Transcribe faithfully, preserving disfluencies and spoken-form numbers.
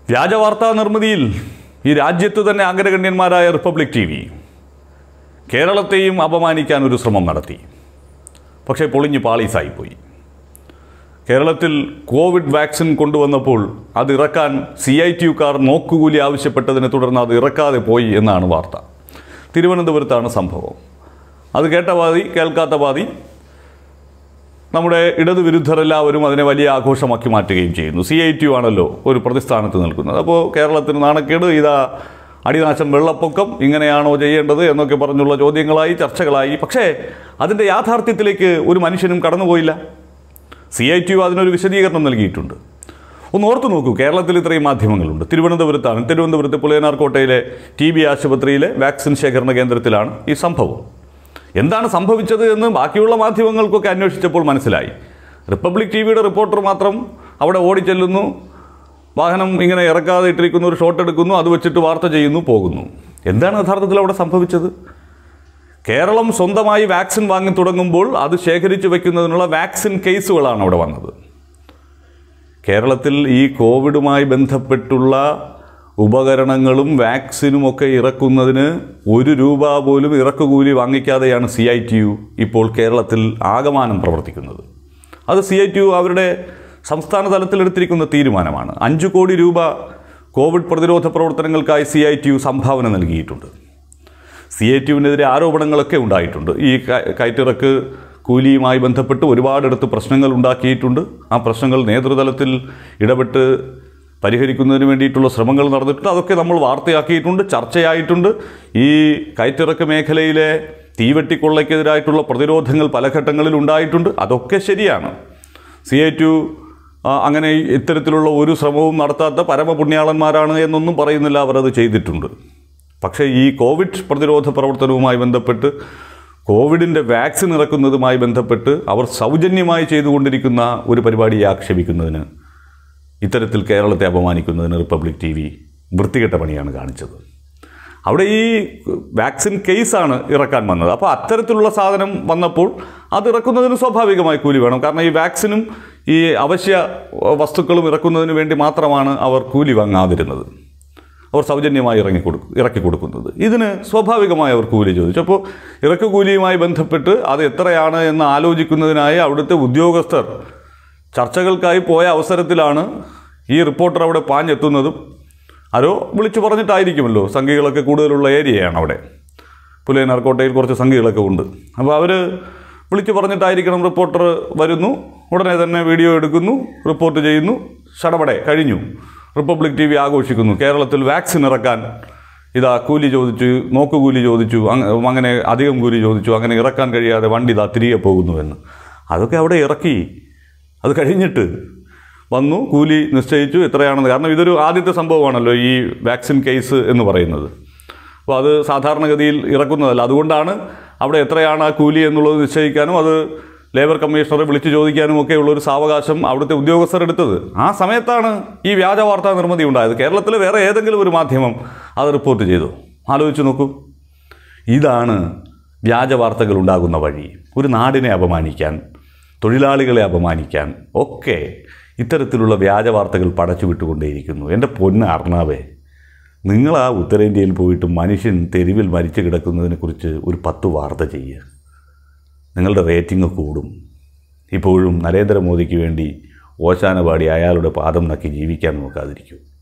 വ്യാജവാർത്താ നിർമ്മിതിയിൽ ഈ രാജ്യത്ത് തന്നെ അഗ്രഗണ്യന്മാരായ റിപ്പബ്ലിക് ടി വി കേരളത്തെയും അപമാനിക്കാൻ ഒരു ശ്രമം നടത്തി. പക്ഷേ പൊളിഞ്ഞ് പാളീസായിപ്പോയി. കേരളത്തിൽ കോവിഡ് വാക്സിൻ കൊണ്ടുവന്നപ്പോൾ അത് ഇറക്കാൻ സി ഐ ടി യുക്കാർ നോക്കുകൂലി ആവശ്യപ്പെട്ടതിനെ തുടർന്ന് അത് ഇറക്കാതെ പോയി എന്നാണ് വാർത്ത. തിരുവനന്തപുരത്താണ് സംഭവം. അത് കേട്ട പാതി കേൾക്കാത്ത പാതി നമ്മുടെ ഇടതുവിരുദ്ധർ എല്ലാവരും അതിനെ വലിയ ആഘോഷമാക്കി മാറ്റുകയും ചെയ്യുന്നു. സി ഐ ടി യു ആണല്ലോ ഒരു പ്രതിസ്ഥാനത്ത് നിൽക്കുന്നത്. അപ്പോൾ കേരളത്തിന് നാണക്കേട്, ഇതാ അടിനാശം, വെള്ളപ്പൊക്കം, ഇങ്ങനെയാണോ ചെയ്യേണ്ടത് എന്നൊക്കെ പറഞ്ഞുള്ള ചോദ്യങ്ങളായി, ചർച്ചകളായി. പക്ഷേ അതിൻ്റെ യാഥാർത്ഥ്യത്തിലേക്ക് ഒരു മനുഷ്യനും കടന്നുപോയില്ല. സി ഐ ടി യു അതിനൊരു വിശദീകരണം നൽകിയിട്ടുണ്ട്. ഒന്ന് ഓർത്തു നോക്കൂ, കേരളത്തിൽ ഇത്രയും മാധ്യമങ്ങളുണ്ട്. തിരുവനന്തപുരത്താണ്, തിരുവനന്തപുരത്ത് പുലയനാർകോട്ടയിലെ ടി ബി ആശുപത്രിയിലെ വാക്സിൻ ശേഖരണ കേന്ദ്രത്തിലാണ് ഈ സംഭവം. എന്താണ് സംഭവിച്ചത് എന്ന് ബാക്കിയുള്ള മാധ്യമങ്ങൾക്കൊക്കെ അന്വേഷിച്ചപ്പോൾ മനസ്സിലായി. റിപ്പബ്ലിക് ടി വിയുടെ റിപ്പോർട്ടർ മാത്രം അവിടെ ഓടിച്ചെല്ലുന്നു, വാഹനം ഇങ്ങനെ ഇറക്കാതെ ഇട്ടിരിക്കുന്നു, ഒരു ഷോട്ട് എടുക്കുന്നു, അത് വെച്ചിട്ട് വാർത്ത ചെയ്യുന്നു, പോകുന്നു. എന്താണ് യഥാർത്ഥത്തിൽ അവിടെ സംഭവിച്ചത്? കേരളം സ്വന്തമായി വാക്സിൻ വാങ്ങി തുടങ്ങുമ്പോൾ അത് ശേഖരിച്ചു വയ്ക്കുന്നതിനുള്ള വാക്സിൻ കേസുകളാണ് അവിടെ വന്നത്. കേരളത്തിൽ ഈ കോവിഡുമായി ബന്ധപ്പെട്ടുള്ള ഉപകരണങ്ങളും വാക്സിനുമൊക്കെ ഇറക്കുന്നതിന് ഒരു രൂപ പോലും ഇറക്കുകൂലി വാങ്ങിക്കാതെയാണ് സി ഐ ടി യു ഇപ്പോൾ കേരളത്തിൽ ആകമാനം പ്രവർത്തിക്കുന്നത്. അത് സി ഐ ടി യു അവരുടെ സംസ്ഥാന തലത്തിലെടുത്തിരിക്കുന്ന തീരുമാനമാണ്. അഞ്ചു കോടി രൂപ കോവിഡ് പ്രതിരോധ പ്രവർത്തനങ്ങൾക്കായി സി ഐ ടി യു സംഭാവന നൽകിയിട്ടുണ്ട്. സി ഐ ടി യുവിനെതിരെ ആരോപണങ്ങളൊക്കെ ഉണ്ടായിട്ടുണ്ട്. ഈ കയറ്റിറക്ക് കൂലിയുമായി ബന്ധപ്പെട്ട് ഒരുപാടിടത്ത് പ്രശ്നങ്ങൾ ഉണ്ടാക്കിയിട്ടുണ്ട്. ആ പ്രശ്നങ്ങൾ നേതൃതലത്തിൽ ഇടപെട്ട് പരിഹരിക്കുന്നതിന് വേണ്ടിയിട്ടുള്ള ശ്രമങ്ങൾ നടന്നിട്ടുണ്ട്. അതൊക്കെ നമ്മൾ വാർത്തയാക്കിയിട്ടുണ്ട്, ചർച്ചയായിട്ടുണ്ട്. ഈ കയറ്റിറക്ക് മേഖലയിലെ തീവെട്ടിക്കൊള്ളയ്ക്കെതിരായിട്ടുള്ള പ്രതിരോധങ്ങൾ പല ഘട്ടങ്ങളിൽ ഉണ്ടായിട്ടുണ്ട്. അതൊക്കെ ശരിയാണ്. സി ഐ ടി യു അങ്ങനെ ഇത്തരത്തിലുള്ള ഒരു ശ്രമവും നടത്താത്ത പരമപുണ്യാളന്മാരാണ് എന്നൊന്നും പറയുന്നില്ല, അവരത് ചെയ്തിട്ടുണ്ട്. പക്ഷേ ഈ കോവിഡ് പ്രതിരോധ പ്രവർത്തനവുമായി ബന്ധപ്പെട്ട്, കോവിഡിൻ്റെ വാക്സിൻ ഇറക്കുന്നതുമായി ബന്ധപ്പെട്ട് അവർ സൗജന്യമായി ചെയ്തുകൊണ്ടിരിക്കുന്ന ഒരു പരിപാടിയെ ആക്ഷേപിക്കുന്നതിന്, ഇത്തരത്തിൽ കേരളത്തെ അപമാനിക്കുന്നതിന് റിപ്പബ്ലിക് ടി വി വൃത്തികെട്ട പണിയാണ് കാണിച്ചത്. അവിടെ ഈ വാക്സിൻ കേസാണ് ഇറക്കാൻ വന്നത്. അപ്പോൾ അത്തരത്തിലുള്ള സാധനം വന്നപ്പോൾ അത് ഇറക്കുന്നതിന് സ്വാഭാവികമായി കൂലി വേണം. കാരണം ഈ വാക്സിനും ഈ അവശ്യ വസ്തുക്കളും ഇറക്കുന്നതിന് വേണ്ടി മാത്രമാണ് അവർ കൂലി വാങ്ങാതിരുന്നത്. അവർ സൗജന്യമായി ഇറങ്ങി കൊടുക്കും ഇറക്കി കൊടുക്കുന്നത്. ഇതിന് സ്വാഭാവികമായി അവർ കൂലി ചോദിച്ചു. അപ്പോൾ ഇറക്കുകൂലിയുമായി ബന്ധപ്പെട്ട് അത് എത്രയാണ് എന്ന് ആലോചിക്കുന്നതിനായി അവിടുത്തെ ഉദ്യോഗസ്ഥർ ചർച്ചകൾക്കായി പോയ അവസരത്തിലാണ് ഈ റിപ്പോർട്ടർ അവിടെ പാഞ്ഞെത്തുന്നതും. ആരോ വിളിച്ചു പറഞ്ഞിട്ടായിരിക്കുമല്ലോ, സംഘികളൊക്കെ കൂടുതലുള്ള ഏരിയയാണ് അവിടെ. പുലയനാർകോട്ടയിൽ കുറച്ച് സംഘികളൊക്കെ ഉണ്ട്. അപ്പോൾ അവർ വിളിച്ചു പറഞ്ഞിട്ടായിരിക്കണം. റിപ്പോർട്ടർ വരുന്നു, ഉടനെ തന്നെ വീഡിയോ എടുക്കുന്നു, റിപ്പോർട്ട് ചെയ്യുന്നു, ശടപടെ കഴിഞ്ഞു. റിപ്പബ്ലിക് ടി വി ആഘോഷിക്കുന്നു. കേരളത്തിൽ വാക്സിൻ ഇറക്കാൻ ഇതാ കൂലി ചോദിച്ചു, നോക്കുകൂലി ചോദിച്ചു, അങ്ങനെ അധികം കൂലി ചോദിച്ചു, അങ്ങനെ ഇറക്കാൻ കഴിയാതെ വണ്ടി ഇതാ തിരികെ പോകുന്നുവെന്ന്. അതൊക്കെ അവിടെ ഇറക്കി. അത് കഴിഞ്ഞിട്ട് വന്നു, കൂലി നിശ്ചയിച്ചു എത്രയാണെന്ന്. കാരണം ഇതൊരു ആദ്യത്തെ സംഭവമാണല്ലോ ഈ വാക്സിൻ കേസ് എന്ന് പറയുന്നത്. അപ്പോൾ അത് സാധാരണഗതിയിൽ ഇറക്കുന്നതല്ല. അതുകൊണ്ടാണ് അവിടെ എത്രയാണ് ആ കൂലി എന്നുള്ളത് നിശ്ചയിക്കാനും അത് ലേബർ കമ്മീഷണറെ വിളിച്ചു ചോദിക്കാനും ഒക്കെ ഉള്ളൊരു സാവകാശം അവിടുത്തെ ഉദ്യോഗസ്ഥർ എടുത്തത്. ആ സമയത്താണ് ഈ വ്യാജ വാർത്താ നിർമ്മിതി ഉണ്ടായത്. കേരളത്തിൽ വേറെ ഏതെങ്കിലും ഒരു മാധ്യമം അത് റിപ്പോർട്ട് ചെയ്തു? ആലോചിച്ച് നോക്കൂ. ഇതാണ് വ്യാജ വാർത്തകൾ ഉണ്ടാകുന്ന വഴി. ഒരു നാടിനെ അപമാനിക്കാൻ, തൊഴിലാളികളെ അപമാനിക്കാൻ ഒക്കെ ഇത്തരത്തിലുള്ള വ്യാജ വാർത്തകൾ പടച്ചു വിട്ടുകൊണ്ടേയിരിക്കുന്നു. എൻ്റെ പൊന്ന അർണാവേ, നിങ്ങൾ ആ ഉത്തരേന്ത്യയിൽ പോയിട്ട് മനുഷ്യൻ തെരുവിൽ മരിച്ചു കിടക്കുന്നതിനെക്കുറിച്ച് ഒരു പത്ത് വാർത്ത ചെയ്യുക. നിങ്ങളുടെ റേറ്റിംഗ് കൂടും. ഇപ്പോഴും നരേന്ദ്രമോദിക്ക് വേണ്ടി ഓശാന പാടി അയാളുടെ പാദം നക്കി ജീവിക്കാൻ നോക്കാതിരിക്കും.